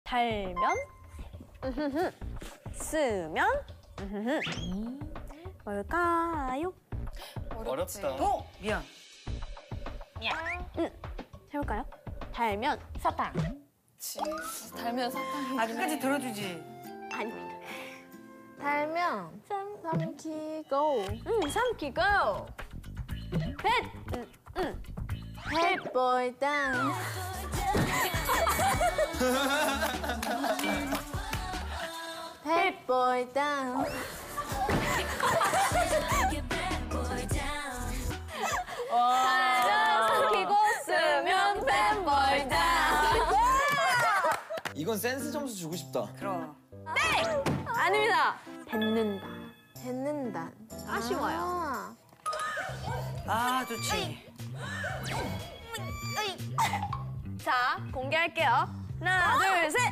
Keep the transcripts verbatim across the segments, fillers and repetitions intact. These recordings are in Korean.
달면, 으흐흐. 쓰면, 으흐흐. 뭘까요? 어렵다. 어? 미안. 응, 해볼까요? 달면, 사탕. 그치. 달면 사탕이. 아, 끝까지 들어주지. 아닙니다. 달면 삼키고. 응, 삼키고. 뱃, 응, 응. 햇보이 댄스. 햇보이 댄스. 달면, 삼키고, 쓰면 뱃보이 댄스. 이건 센스 점수 주고 싶다. 그럼. 아닙니다. 뱉는다. 뱉는다. 아쉬워요. 아. 아, 좋지. 자, 공개할게요. 하나, 둘, 셋.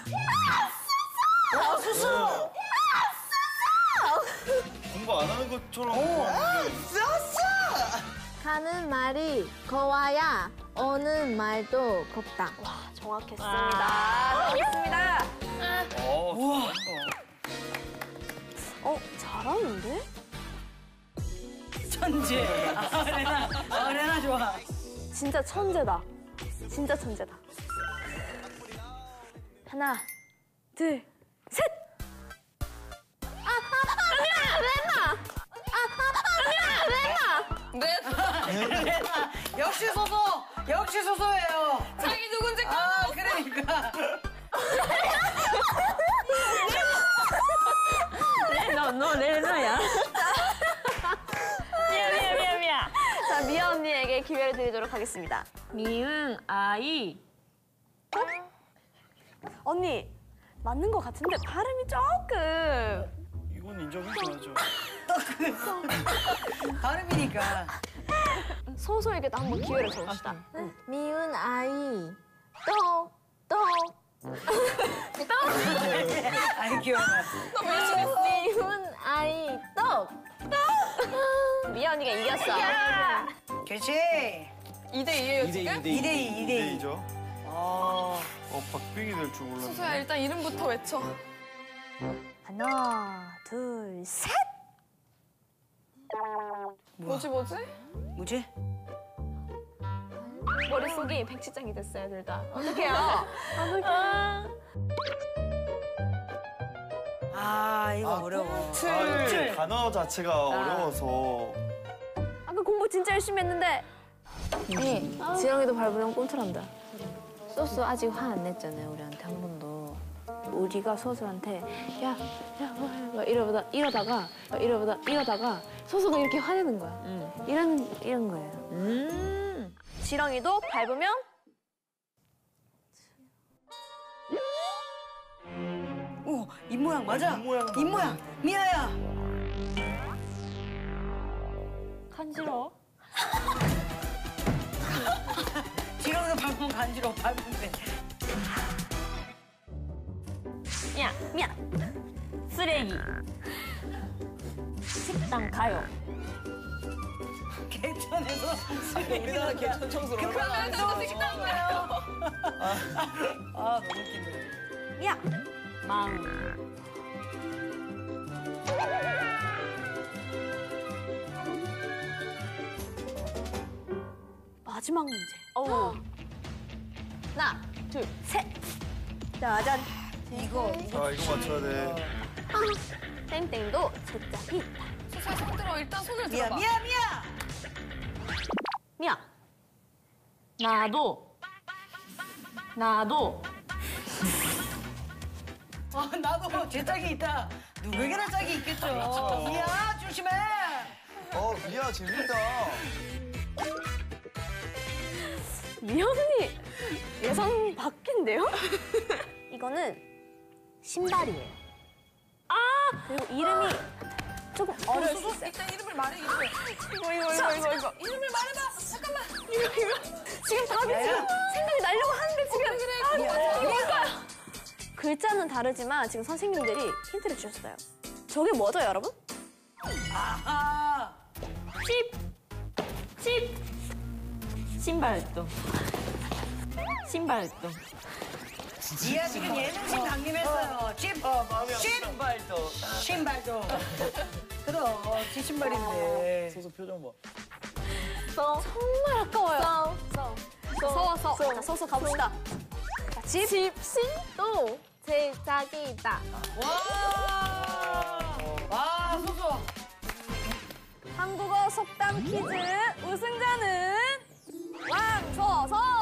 아, 수수! 공부 안 하는 것처럼. 가는 말이 거와야 오는 말도 곱다. 와, 정확했습니다. 정확했습니다. 어, 우와. 어, 잘하는데? 천재. 아, 레나. 아, 레나 좋아. 진짜 천재다. 진짜 천재다. 하나, 둘, 셋! 아, 아, 레나! 레나! 레나! 네. 레나. 역시 소소. 역시 소소예요. 자기 누군지 아, 그러니까. 너, 너 레나야. 미안, 미안, 미안, 미안. 자, 미아 언니에게 기회를 드리도록 하겠습니다. 미응 아이. 언니, 맞는 것 같은데 발음이 조금. 이건 인정해줘야죠. 발음이니까. 소소에게도 한번 기회를 줘봅시다. 응. 미운 아이 떡 떡. 아이, 기억나. 미운 아이 떡 떡. 미아 언니가 이겼어. 그렇지. 이 대 이예요 이 대 이, 지금? 이 이 대 이, 이 대 이. 이죠. 어. 어, 박빙이 될 줄 몰랐네. 소소야 일단 이름부터 외쳐. 하나, 둘, 셋! 뭐지 뭐지? 뭐지? 머릿속이 백지장이 됐어요, 둘 다. 어떡해요? 아, 이거 어려워. 아, 이게 단어 자체가 어려워서. 아까 공부 진짜 열심히 했는데. 언니 지렁이도 밟으면 꼼틀한다. 소스 아직 화 안 냈잖아요 우리한테 한 번도. 우리가 소스한테 야, 야, 막 이러다 이러다가 막 이러다 이러다가 소스가 이렇게 화내는 거야. 이런 이런 거예요. 음. 지렁이도 밟으면 오, 입 모양 맞아. 입 모양 입 모양. 미아야. 간지러워. 지렁이도 밟으면 간지러워. 밟으면 돼. 야, 미안. 쓰레기. 식당 가요. 개천에서 우리나라 개천 청소를 얼마나 안 저도 식당 가요. 아, 너무 웃긴다. 야! 마음. 마지막 문제. 어우. 하나, 둘, 셋! 짜잔. 이거, 자, 이거 맞춰야 돼. 땡땡도 제짝이 있다. 소소야 손 들어. 일단 손을 미아, 들어봐. 미아, 미아. 미야. 나도. 나도. 아, 나도 제 짝이 있다. 누구에게나 짝이 있겠죠. 미아, 조심해. 어, 미야, 재밌다. 미야 언니 예상 밖인데요? 이거는 신발이에요. 아! 그리고 이름이 조금 어려울 수 있어요. 일단 이름을 말해 이름을. 이거, 이거, 이거, 이거, 이거. 이름을 말해봐. 잠깐만. 이거, 이거. 지금 답이 지금 생각이 나려고 하는데 지금. 그래, 그래. 아, 미안. 이거 뭘까요? 글자는 다르지만 지금 선생님들이 힌트를 주셨어요. 저게 뭐죠, 여러분? 아하. 칩. 칩. 신발동. 신발동. 이야 지금 예능신 강림했어요. 집, 집, 신발도. 신발도. 그럼 지 신발인데. 소소 표정 봐. 정말 아까워요. 서워 서. 자, 서서 가봅시다. 자, 집. 집신도 제 짝이 있다. 와, 와 소소. 한국어 속담 퀴즈 우승자는 왕서서.